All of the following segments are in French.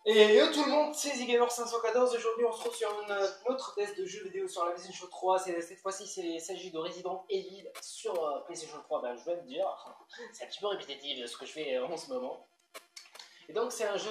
Et yo tout le monde, c'est ZGamer514. Aujourd'hui, on se retrouve sur un autre test de jeu vidéo sur la PlayStation 3. Cette fois-ci, il s'agit de Resident Evil sur PlayStation 3. Ben, je dois te dire, c'est un petit peu répétitif de ce que je fais en ce moment. Et donc, c'est un jeu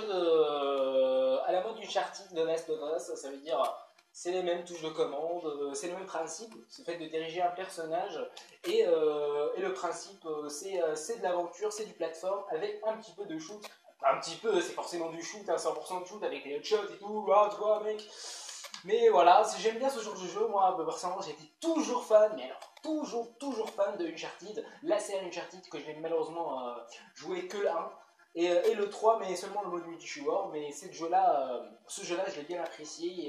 à la mode Uncharted de Last of Us. Ça veut dire, c'est les mêmes touches de commande, c'est le même principe. C'est le fait de diriger un personnage. Et le principe, c'est de l'aventure, c'est du plateforme avec un petit peu de shoot. Un petit peu, c'est forcément du shoot, 100% de shoot avec les headshots et tout, ah, tu vois, mec. Mais voilà, j'aime bien ce genre de jeu. Moi, personnellement, j'ai été toujours fan, mais alors toujours fan de Uncharted, la série Uncharted que je n'ai malheureusement joué que le 1 et le 3, mais seulement le mode multijoueur. Mais ce jeu-là, je l'ai bien apprécié.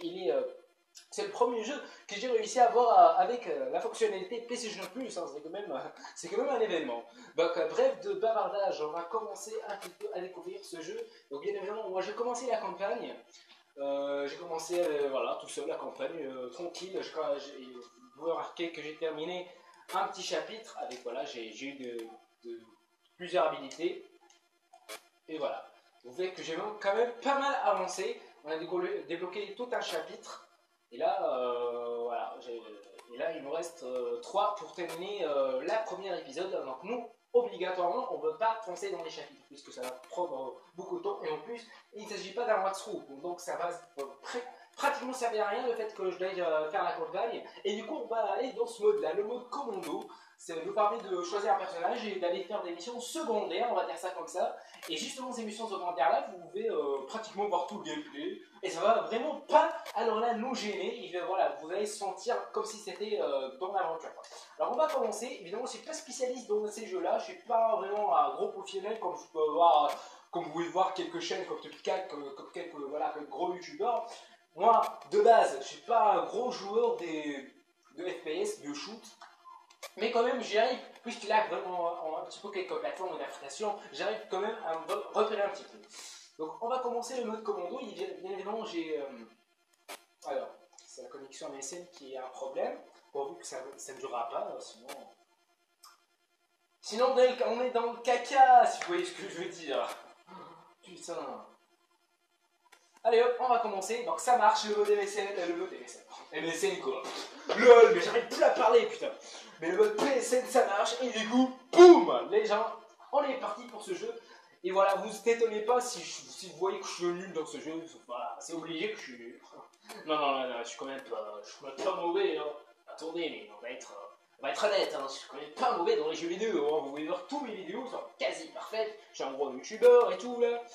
C'est le premier jeu que j'ai réussi à avoir avec la fonctionnalité PlayStation Plus, hein, c'est quand même un événement. Donc bref de bavardage, on va commencer un petit peu à découvrir ce jeu. Donc bien évidemment, moi j'ai commencé la campagne, j'ai commencé voilà, tout seul la campagne, tranquille. Vous remarquez que j'ai terminé un petit chapitre avec, voilà, j'ai eu plusieurs habilités. Et voilà, vous voyez que j'ai quand même pas mal avancé. On a débloqué tout un chapitre. Et là, voilà, et là, il nous reste 3 pour terminer la première épisode. Donc nous, obligatoirement, on ne veut pas foncer dans les chapitres, puisque ça va prendre beaucoup de temps. Et en plus, il ne s'agit pas d'un walkthrough. Donc ça va pratiquement servir à rien le fait que je dois faire la campagne. Et du coup, on va aller dans ce mode-là, le mode commando. Ça nous permet de choisir un personnage et d'aller faire des missions secondaires, on va dire ça comme ça. Et justement, ces missions secondaires-là, vous pouvez pratiquement voir tout le gameplay. Et ça va vraiment pas, alors là, nous gêner. Voilà, vous allez se sentir comme si c'était dans l'aventure. Alors, on va commencer. Évidemment, je ne suis pas spécialiste dans ces jeux-là. Je ne suis pas vraiment un gros professionnel comme je peux avoir, comme vous pouvez voir quelques chaînes comme Topcat, comme quelques voilà, comme gros youtubeurs. Moi, de base, je ne suis pas un gros joueur de FPS, de shoot. Mais quand même, j'y arrive, puisqu'il a vraiment un petit peu quelques plateformes d'adaptation, j'arrive quand même à me repérer un petit peu. Donc on va commencer le mode commando. Bien évidemment, j'ai... alors, c'est la connexion MSN qui est un problème, pourvu que ça ne durera pas, sinon... Sinon, on est dans le caca, si vous voyez ce que je veux dire. Putain. Allez hop, on va commencer. Donc ça marche, le mode MSN, MSN quoi. LOL, mais j'arrive plus à parler, putain. Mais le mode PSN ça marche, et du coup, boum, les gens, on est parti pour ce jeu. Et voilà, vous étonnez pas si vous voyez que je suis nul dans ce jeu. Voilà, c'est obligé que je suis nul. Non, je suis quand même pas mauvais. Hein. Attendez, mais on va être honnête, hein, je suis quand même pas mauvais dans les jeux vidéo. Hein. Vous pouvez voir tous mes vidéos sont quasi parfaites. Je suis un gros youtubeur et tout là.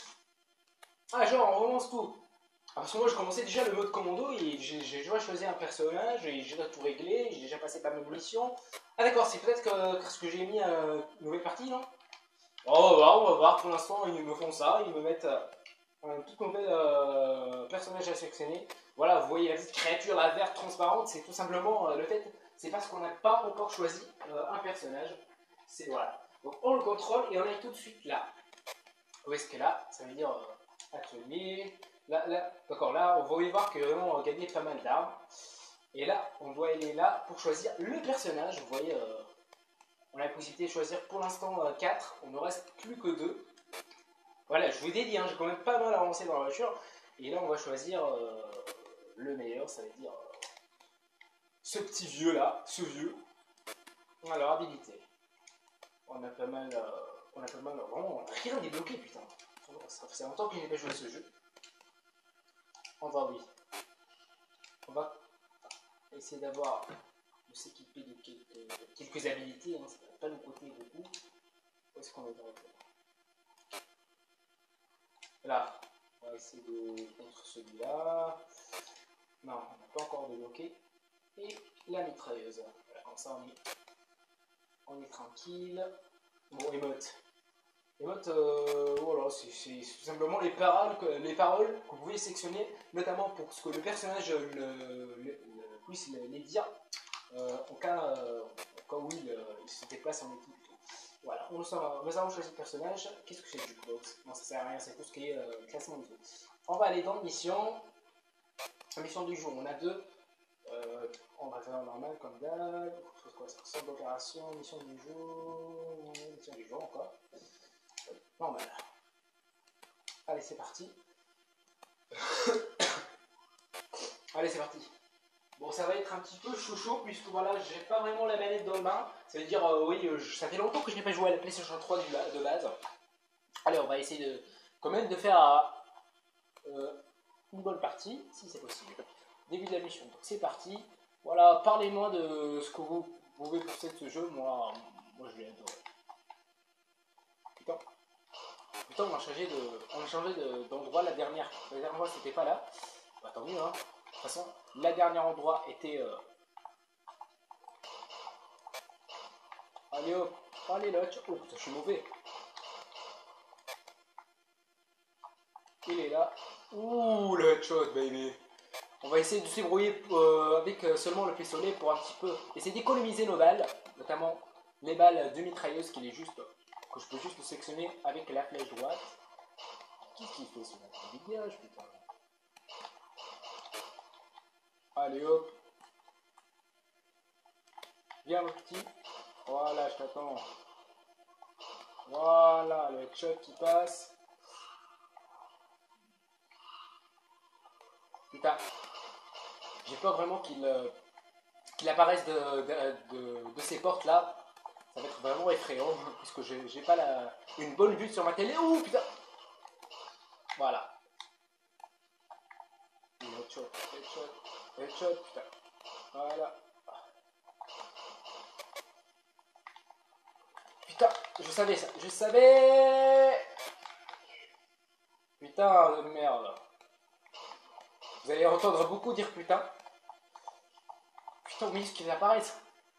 Ah, genre, on relance tout. Parce que moi, je commençais déjà le mode commando et j'ai déjà choisi un personnage et j'ai déjà tout réglé, j'ai déjà passé pas mal de missions. Ah, d'accord, c'est peut-être parce que j'ai mis une nouvelle partie, non? Oh, bah, on va voir. Pour l'instant, ils me font ça, ils me mettent un tout nouvel personnage à sélectionner. Voilà, vous voyez la petite créature, la verte transparente, c'est tout simplement le fait, c'est parce qu'on n'a pas encore choisi un personnage. C'est voilà. Donc, on le contrôle et on est tout de suite là. Où est-ce que là? Ça veut dire atelier. Là, d'accord, là, on va y voir que vraiment on a gagné pas mal d'armes. Et là, on doit aller là pour choisir le personnage. Vous voyez, on a la possibilité de choisir pour l'instant 4. On ne reste plus que 2. Voilà, je vous ai dit, hein, j'ai quand même pas mal avancé dans la voiture. Et là, on va choisir le meilleur, ça veut dire ce petit vieux là, ce vieux. Alors, habilité. On a pas mal, vraiment, on n'a rien débloqué, putain. Ça fait longtemps que je n'ai pas joué à ce jeu. Oui. On va essayer d'avoir, de s'équiper de quelques habilités, hein, ça ne va pas nous coûter beaucoup. Où est-ce qu'on est dans le... Là, on va essayer de contre celui-là. Non, on n'a pas encore débloqué. Et la mitrailleuse. Voilà, comme ça on est tranquille. Bon, émote. Émote, voilà, c'est tout simplement les paroles que vous pouvez sélectionner, notamment pour ce que le personnage puisse les dire en cas où il se déplace en équipe. Voilà, nous avons choisi le personnage. Qu'est-ce que c'est du box? Non, ça sert à rien, c'est tout ce qui est classement du jeu. On va aller dans mission. Mission du jour, on a 2. On va faire normal comme d'hab. Centre d'opération, mission du jour encore. Normal. Allez, Allez, c'est parti. Allez, c'est parti. Bon, ça va être un petit peu chaud puisque voilà, j'ai pas vraiment la manette dans le bain. Ça veut dire, oui, ça fait longtemps que je n'ai pas joué à la PlayStation 3 de base. Allez, on va essayer de, quand même de faire une bonne partie, si c'est possible. Début de la mission, donc c'est parti. Voilà, parlez-moi de ce que vous pouvez penser de ce jeu. Moi je l'ai adoré. Putain, on a changé d'endroit la dernière fois, c'était pas là. Bah, tant mieux, hein. De toute façon, la dernière endroit était. Allez hop, allez là, oh putain, je suis mauvais. Il est là. Ouh, le headshot, baby. On va essayer de se débrouiller avec seulement le pistolet pour un petit peu essayer d'économiser nos balles, notamment les balles de mitrailleuse que je peux juste sélectionner avec la flèche droite. Qu'est-ce qu'il fait ce mec? Dégage, putain. Allez hop. Viens le petit. Voilà, je t'attends. Voilà, le headshot qui passe. Putain. J'ai peur vraiment qu'il apparaisse de ces portes là. Ça va être vraiment effrayant puisque j'ai pas une bonne vue sur ma télé. Ouh putain. Voilà. Headshot, putain. Voilà. Putain, je savais ça. Je savais. Putain de merde. Vous allez entendre beaucoup dire putain. Putain, mais ce qu'ils apparaissent.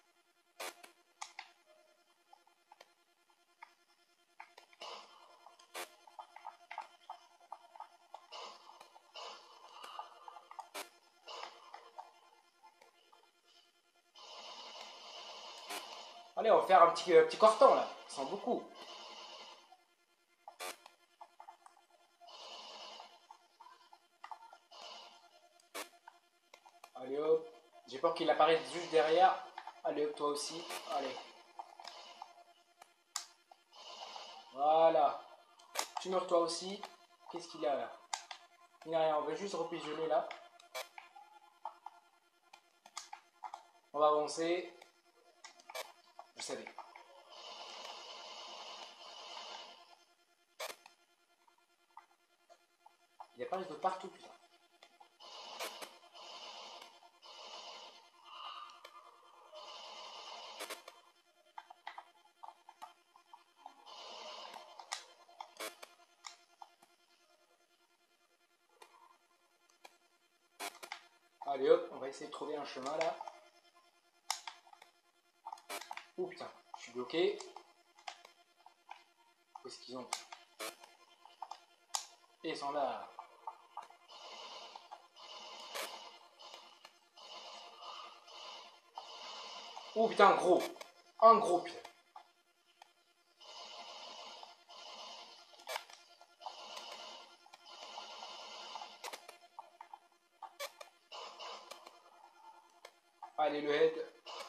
Allez, on va faire un petit carton là, sans beaucoup. Allez hop, j'ai peur qu'il apparaisse juste derrière. Allez hop, toi aussi, allez. Voilà. Tu meurs toi aussi. Qu'est-ce qu'il a là? Il n'y a rien, on va juste repigeonner là. On va avancer. Je savais. Il apparaît de partout, putain. Allez hop, on va essayer de trouver un chemin là. Oh putain, je suis bloqué. Où est-ce qu'ils ont? Et ils sont là. Oh putain, un gros putain. Allez, le head.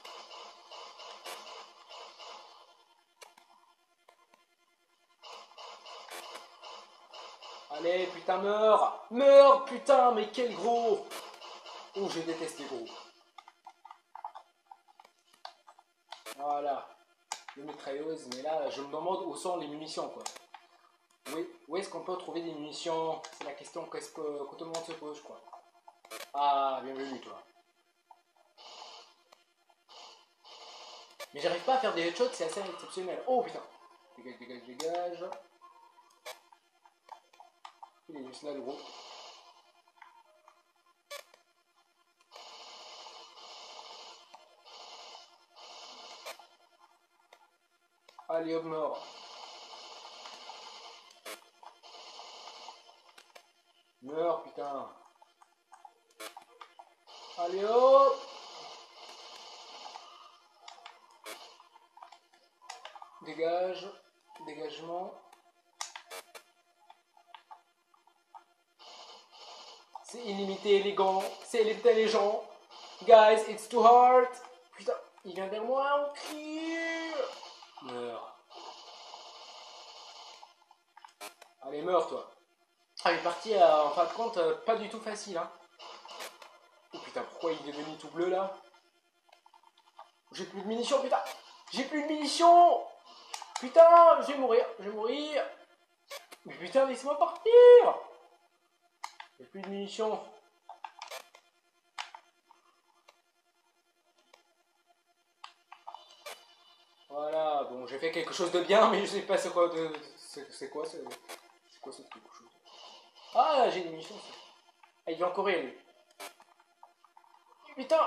Allez, putain, meurs. Meurs, putain, mais quel gros. Oh, je déteste les gros. Voilà. Le mitrailleuse, mais là, je me demande où sont les munitions, quoi. Oui, où est-ce qu'on peut trouver des munitions? C'est la question que tout le monde se pose, je crois. Ah, bienvenue, toi. Mais j'arrive pas à faire des headshots, c'est assez exceptionnel. Oh putain. Dégage, dégage, dégage. Il est juste là, le gros. Allez, hop, mort. Meurs, putain. Allez, hop. Dégage. Dégagement. C'est illimité, élégant. C'est intelligent. Guys, it's too hard. Putain, il vient vers moi, ok. Meurs. Allez, meurs, toi. Ah, il est parti en fin de compte pas du tout facile. Hein. Oh putain, pourquoi il est devenu tout bleu là? J'ai plus de munitions, putain! J'ai plus de munitions! Putain, je vais mourir, je vais mourir! Mais putain, laisse-moi partir! J'ai plus de munitions. Voilà, bon, j'ai fait quelque chose de bien, mais je sais pas c'est quoi de. C'est quoi ce quelque chose? Ah, j'ai des munitions. Ah, il vient en Corée, lui. Putain!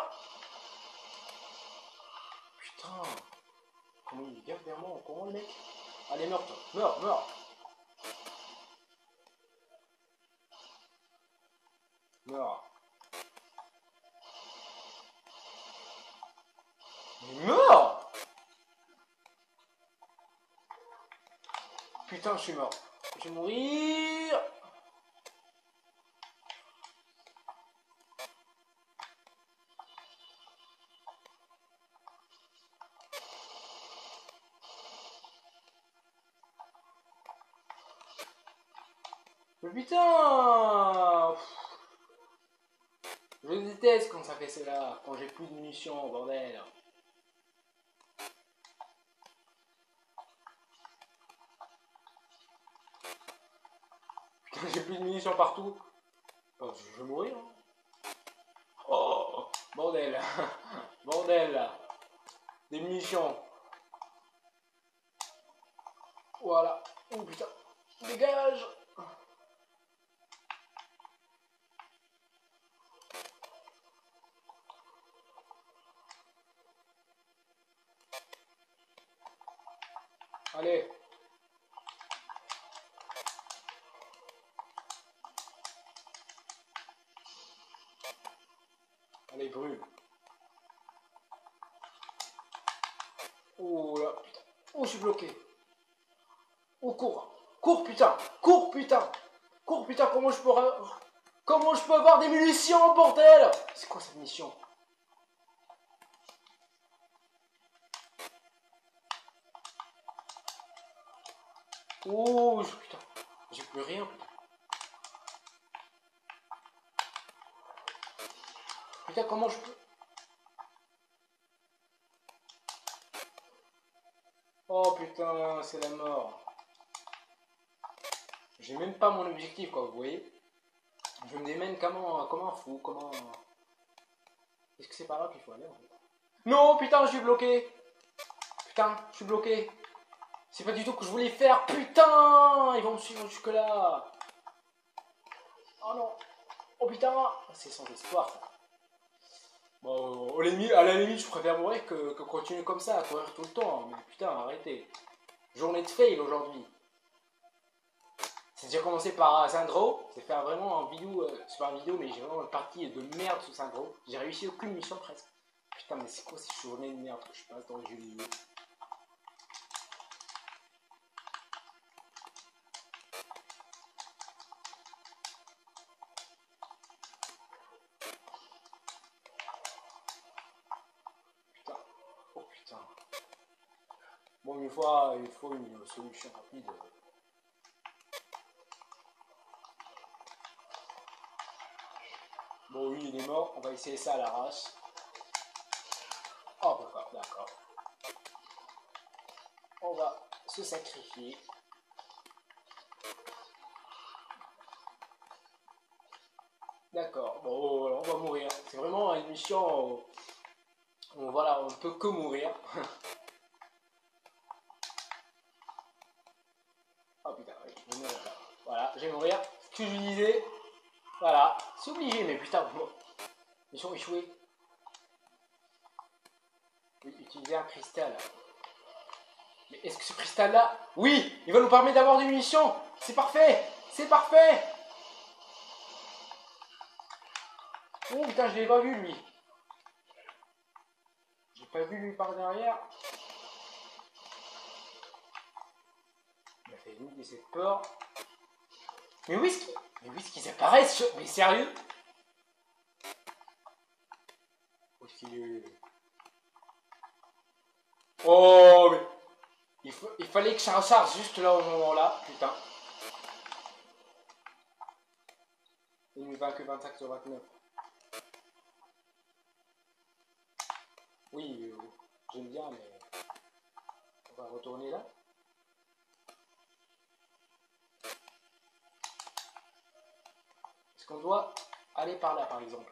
Putain! Comment il vient vers moi en courant, le mec? Allez, meurs, toi. Meurs, meurs! Meurs! Mais meurs! Putain, je suis mort. Je vais mourir! Mais putain! Je déteste quand ça fait cela, quand j'ai plus de munitions, bordel. Putain, j'ai plus de munitions partout. Oh, je vais mourir. Hein. Oh, bordel. Bordel. Des munitions. Voilà. Oh putain. Dégage. Allez. Allez, brûle. Oh là, putain. Oh, je suis bloqué. Oh, cours. Cours, putain. Cours, putain. Cours, putain. Comment je peux avoir des munitions, bordel? C'est quoi cette mission? Oh, putain. J'ai plus rien, putain. Putain, comment je peux... Oh putain, c'est la mort. J'ai même pas mon objectif, quoi, vous voyez. Je me démène comme un fou, comment... Est-ce que c'est par là qu'il faut aller, en fait? Non, putain, je suis bloqué. Putain, je suis bloqué. C'est pas du tout ce que je voulais faire, putain. Ils vont me suivre jusque là. Oh non. Oh putain. C'est sans espoir, ça. Bon, à la limite, je préfère mourir que continuer comme ça, à courir tout le temps. Mais putain, arrêtez. Journée de fail aujourd'hui. C'est déjà commencé par Syndro. C'est faire vraiment en vidéo, c'est pas en vidéo, mais j'ai vraiment une partie de merde sous Syndro. J'ai réussi aucune mission presque. Putain, mais c'est quoi ces journées de merde que je passe dans les jeux vidéo? Putain, oh putain. Bon, il faut une solution rapide. Bon, lui, il est mort. On va essayer ça à la race. Oh, d'accord, d'accord. On va se sacrifier. D'accord, bon, voilà, on va mourir. C'est vraiment une mission où, voilà, on ne peut que mourir. Oh putain, oui, je vais mourir là. Voilà, je vais mourir. Ce que je disais, voilà, c'est obligé, mais putain, bon. Mission échouée. Oui, utiliser un cristal. Mais est-ce que ce cristal-là... Oui, il va nous permettre d'avoir des munitions. C'est parfait. C'est parfait. Oh putain, je l'ai pas vu, lui. J'ai pas vu lui par derrière. Il a fait une de cette peur. Mais où est-ce qu'ils apparaissent? Mais sérieux? Où est-ce qu'il est? Oh, mais... Il fallait que ça recharge juste là au moment là, putain. Ennemi vaincu 25 sur 29. Oui, j'aime bien, mais on va retourner là. Est-ce qu'on doit aller par là, par exemple?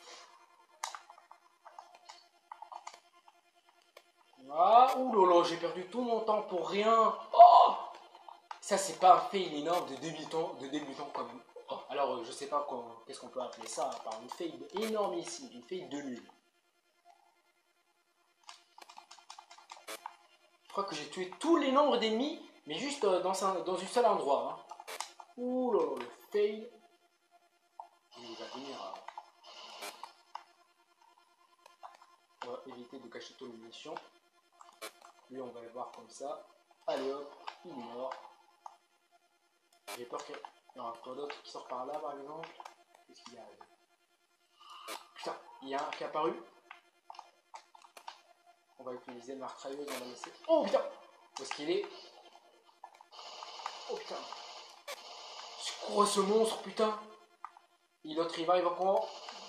Ah, oulala, j'ai perdu tout mon temps pour rien. Oh, ça, c'est pas un fail énorme de débutant comme nous. Oh, alors, je sais pas qu'est-ce qu'on peut appeler ça, à part une fail énormissime, une fail de nul. Je crois que j'ai tué tous les nombres d'ennemis, mais juste dans un seul endroit. Hein. Ouh là là, le fail. Il va venir. On va éviter de cacher toutes les munitions. Lui, on va le voir comme ça. Allez hop, il est mort. J'ai peur qu'il y en a quoi d'autre qui sort par là, par exemple. Qu'est-ce qu'il y a? Putain, il y a un qui est apparu. On va utiliser le martrailleuse, on va laisser. Oh putain! Où est-ce qu'il est? Oh putain! C'est quoi ce monstre, putain? Et l'autre il va encore.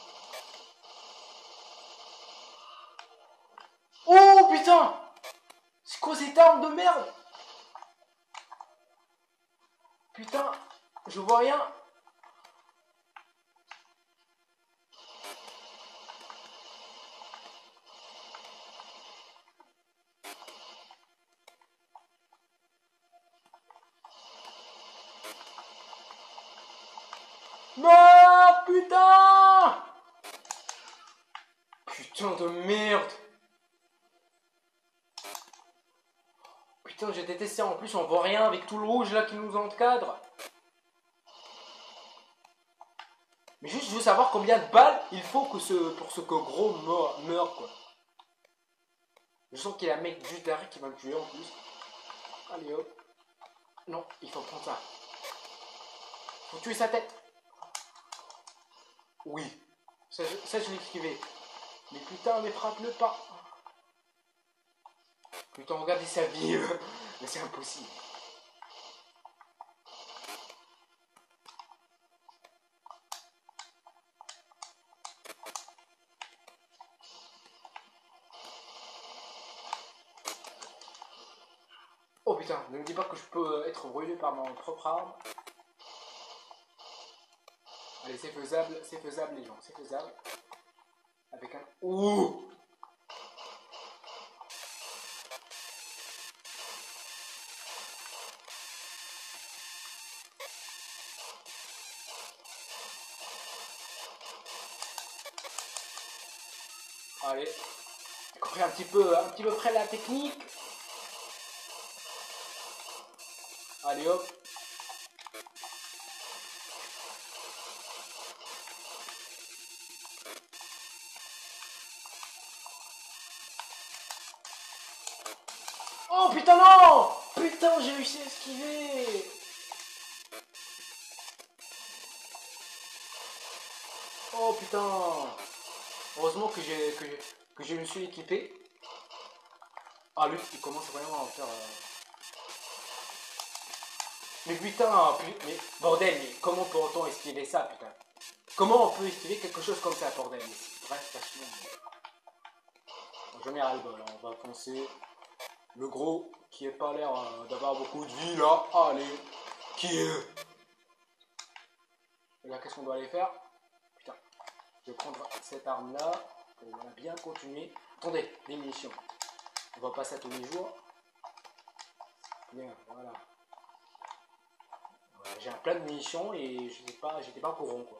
Oh putain! C'est quoi cette arme de merde? Putain, je vois rien. Non, putain! Putain de merde! Putain, j'ai détesté. En plus, on voit rien avec tout le rouge là qui nous encadre. Mais juste, je veux savoir combien de balles il faut pour ce que gros meurt, quoi. Je sens qu'il y a un mec juste derrière qui va me tuer en plus. Allez hop. Non, il faut prendre ça. Faut tuer sa tête. Oui. Ça je l'ai esquivé. Mais putain, mais frappe-le pas. Putain, regardez sa vie. Mais c'est impossible. Oh putain, ne me dis pas que je peux être brûlé par mon propre arme. Allez, c'est faisable les gens, c'est faisable. Avec un... Ouh! Allez, compris un petit peu près la technique. Allez hop. Oh putain non! Putain, j'ai réussi à esquiver. Oh putain. Heureusement que je me suis équipé. Ah lui, il commence vraiment à faire... Mais putain, mais bordel, mais comment peut-on esquiver ça, putain? Comment on peut esquiver quelque chose comme ça, bordel? Bref, franchement... J'en ai ras-le-bol, hein. On va foncer. Le gros qui n'a pas l'air d'avoir beaucoup de vie là, allez, qui est... Et là, qu'est-ce qu'on doit aller faire? Putain, je vais prendre cette arme là, on va bien continuer. Attendez, des munitions. On va pas ça tous les jours. Bien, voilà. J'ai un plein de munitions et j'étais pas au courant quoi.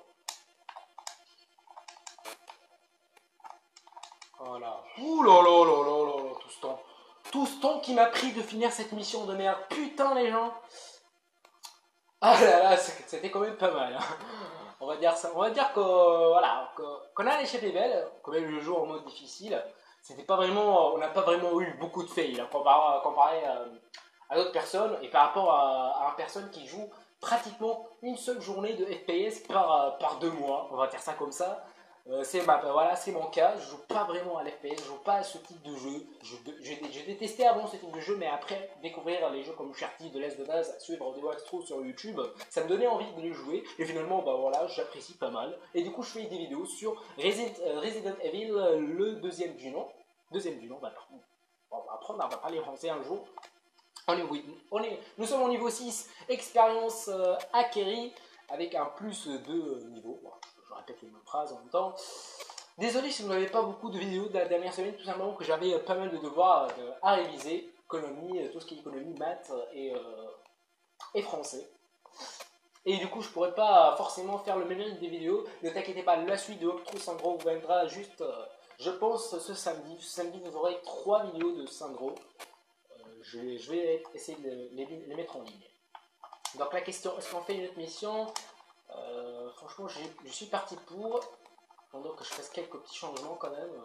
Voilà. Ouh là là là là là là, tout ce temps. Tout ce temps qui m'a pris de finir cette mission de merde. Putain les gens. Ah là là, c'était quand même pas mal. Hein. On va dire ça. On va dire que voilà, qu'on a l'échappée belle, quand même le jeu en mode difficile. C'était pas vraiment, on n'a pas vraiment eu beaucoup de fails hein, comparé à d'autres personnes et par rapport à une personne qui joue pratiquement une seule journée de FPS par 2 mois. On va dire ça comme ça. Voilà, c'est mon cas. Je joue pas vraiment à l'FPS, je joue pas à ce type de jeu. J'ai détesté avant ce type de jeu, mais après découvrir les jeux comme Uncharted, de l'Est de Base, suivre des walkthroughs sur YouTube, ça me donnait envie de les jouer. Et finalement, bah voilà, j'apprécie pas mal. Et du coup, je fais des vidéos sur Resident Evil, le deuxième du nom. Deuxième du nom, bah, on va apprendre à parler français un jour. Nous sommes au niveau 6, expérience acquérie, avec un plus de niveau. Bon, je répète les mêmes phrases en même temps. Désolé si vous n'avez pas beaucoup de vidéos de la dernière semaine, tout simplement que j'avais pas mal de devoirs à réviser. Économie, tout ce qui est économie, maths et français. Et du coup, je pourrais pas forcément faire le même rythme des vidéos. Ne t'inquiétez pas, la suite de Octro Sangro vous viendra juste, je pense, ce samedi. Ce samedi, vous aurez 3 vidéos de Sangro. Je vais essayer de les mettre en ligne. Donc la question, est-ce qu'on fait une autre mission? Franchement, je suis parti pour, pendant que je fasse quelques petits changements quand même.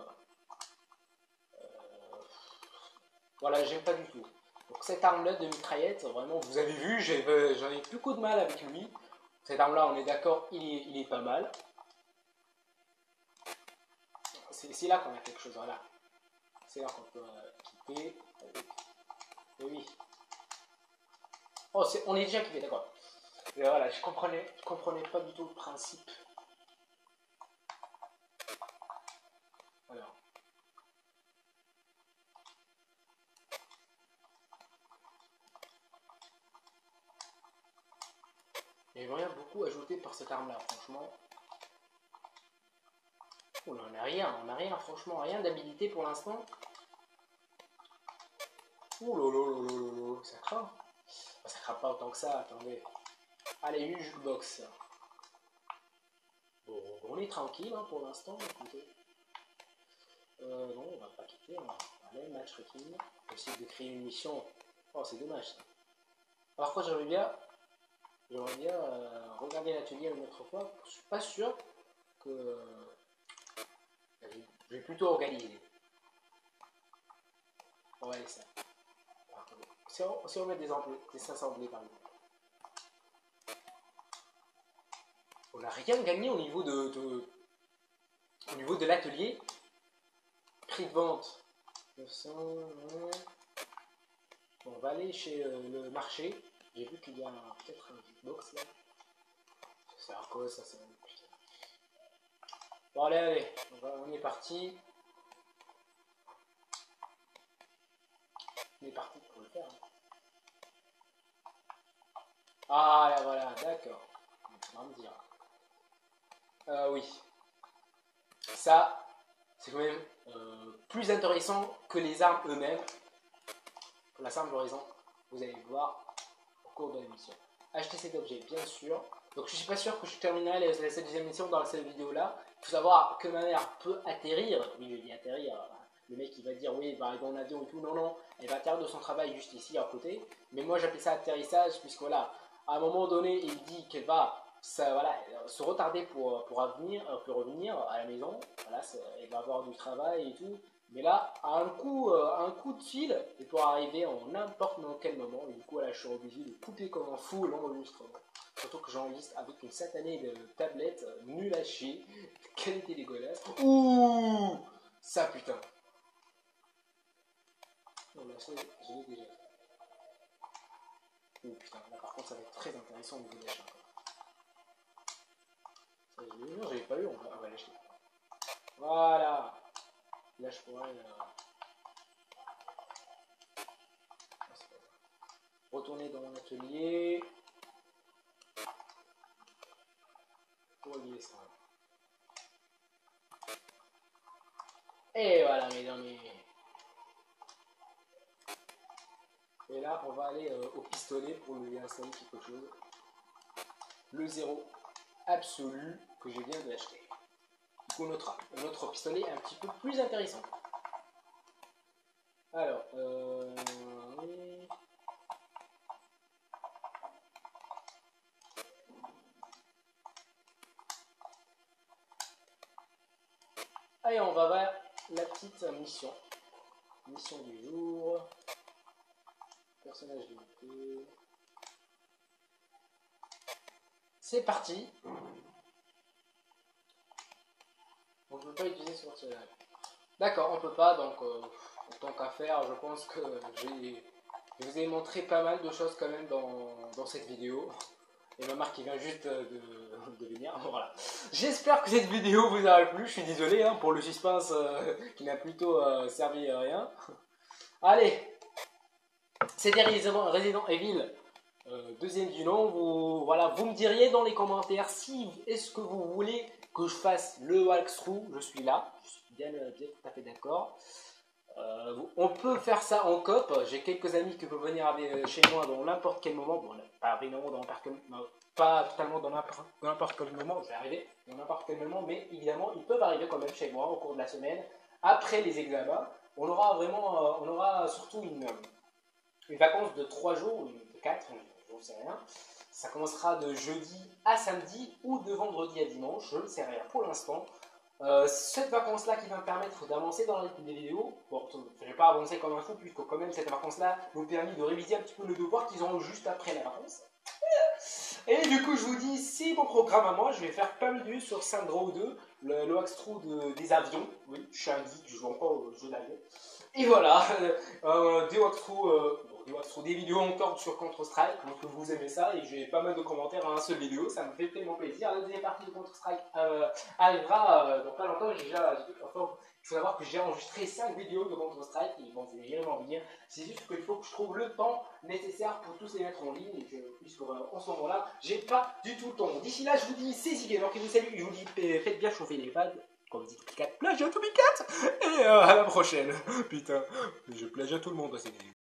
Voilà, j'aime pas du tout. Donc cette arme-là de mitraillette, vraiment, vous avez vu, j'en ai beaucoup de mal avec lui. Cette arme-là, on est d'accord, il est pas mal. C'est là qu'on a quelque chose, voilà. C'est là qu'on peut quitter. Et oui. Oh, on est déjà équipé, d'accord. Et voilà, je comprenais pas du tout le principe. Alors. Il n'y a rien beaucoup ajouté par cette arme-là, franchement. Oh, on n'a rien, franchement, rien d'habilité pour l'instant. Ouh lolo, ça craint. Ça craint pas autant que ça, attendez. Allez, une jukebox. Bon, on est tranquille hein, pour l'instant, écoutez. Non, on va pas quitter, on va aller, match requis. On va essayer de créer une mission. Oh, c'est dommage ça. Alors quoi, j'aimerais bien regarder l'atelier une autre fois. Je suis pas sûr que je vais plutôt organiser. On va aller ça. Si on met des assemblées par exemple. On n'a rien gagné au niveau au niveau de l'atelier. Prix de vente 900. Bon, on va aller chez le marché. J'ai vu qu'il y a peut-être un box là. C'est à cause ça, c'est putain. Bon allez, on est parti. On est parti pour le faire. Hein. Ah là voilà, d'accord. On va me dire. Oui. Ça, c'est quand même plus intéressant que les armes eux-mêmes. Pour la simple raison, vous allez voir au cours de l'émission. Acheter cet objet, bien sûr. Donc je suis pas sûr que je terminerai cette deuxième mission dans cette vidéo là. Il faut savoir que ma mère peut atterrir. Oui, je dis atterrir. Le mec il va dire oui, va arriver en avion et tout. Non, non, elle va atterrir de son travail juste ici à côté. Mais moi j'appelle ça atterrissage puisque voilà, à un moment donné il dit qu'elle va voilà, se retarder pour revenir à la maison. Voilà, elle va avoir du travail et tout. Mais là, à un coup de fil, et pour arriver en n'importe quel moment, et du coup, là, je suis obligé de couper comme un fou l'enregistrement. Surtout que j'enregistre avec une satanée de tablette nulle à chier, qualité dégueulasse. Ouh, ça putain. Non, là, ça, je l'ai déjà. Oh putain, là par contre, ça va être très intéressant au niveau des achats. Ça, j'avais pas eu, on va l'acheter. Voilà. Là, je pourrais. Retourner dans mon atelier. Pour lier ça. Et voilà, mesdames et... Et là, on va aller au pistolet pour lui installer quelque chose. Le 0 absolu que je viens d'acheter. Du coup, notre pistolet est un petit peu plus intéressant. Alors, oui. Allez, on va voir la petite mission. Mission du jour. Personnage limité. C'est parti. on peut pas utiliser sur ce live. D'accord, on peut pas, donc tant qu'à faire, je pense que je vous ai montré pas mal de choses quand même dans cette vidéo. Et ma marque qui vient juste de venir, voilà. J'espère que cette vidéo vous aura plu, je suis désolé hein, pour le suspense qui n'a plutôt servi à rien. Allez, c'était Resident Evil, deuxième du nom. Vous me diriez dans les commentaires si est-ce que vous voulez que je fasse le walkthrough. Je suis là, je suis bien tout à fait d'accord. On peut faire ça en coop. J'ai quelques amis qui peuvent venir chez moi dans n'importe quel moment. Bon, pas totalement dans n'importe quel moment, je vais arriver dans n'importe quel moment, mais évidemment ils peuvent arriver quand même chez moi au cours de la semaine, après les examens. On aura surtout une vacance de 3 jours, ou de 4, je ne sais rien. Ça commencera de jeudi à samedi ou de vendredi à dimanche, je ne sais rien pour l'instant. Cette vacance-là qui va me permettre d'avancer dans la rythme des vidéos. Bon, je ne vais pas avancer comme un fou, puisque quand même cette vacance-là nous permet de réviser un petit peu le devoir qu'ils auront juste après la vacance. Et du coup, je vous dis, c'est mon programme à moi. Je vais faire pas mal de vues sur Saints Row 2, le walkthrough des avions. Oui, je suis un geek, je joue encore au jeu d'avion. Et voilà, des walkthroughs, des vidéos encore sur Counter-Strike. Je pense que vous aimez ça et j'ai pas mal de commentaires à un seul vidéo. Ça me fait tellement plaisir. La deuxième partie de Counter-Strike arrivera dans pas longtemps. Il faut savoir que j'ai enregistré 5 vidéos de Counter-Strike et bon, c'est rien envie de dire. C'est juste qu'il faut que je trouve le temps nécessaire pour tous les mettre en ligne, puisque en ce moment-là, j'ai pas du tout le temps. D'ici là, je vous dis, c'est Zigamer qui vous salue, je vous dis, faites bien chauffer les pads, comme dit Topicat, plagiat Topicat, et à la prochaine. Putain, je plagiat tout le monde dans cette vidéo.